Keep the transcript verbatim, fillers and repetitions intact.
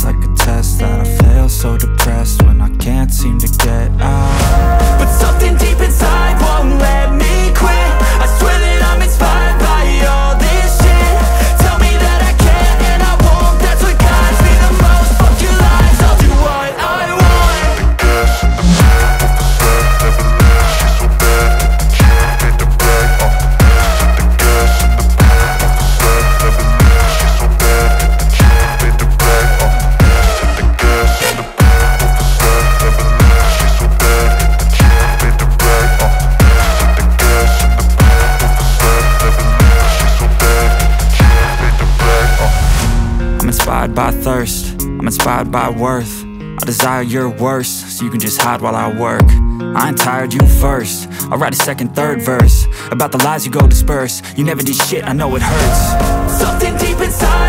like a test that I fail, so depressed when I can't seem to get out. But something deep inside won't let me quit. I swear that I'm inspired by all this shit. Tell me that I can and I won't, that's what guides me the most. Fuck your lies, I'll do what I want. The gas in the back of the set never leaves. She's so bad that the kid made the brag. Uh, the gas in the back of the set never leaves. She's so bad that the kid made the brag. Uh, the gas in the back of the set never leaves. She's so bad that the kid made the brag. Uh, the gas in the back of the set never leaves. She's so bad that the kid made the brag. Uh. I'm inspired by thirst, I'm inspired by worth. I desire your worst, so you can just hide while I work. I ain't tired, you first. I'll write a second, third verse about the lies you go disperse. You never did shit, I know it hurts. Something deep inside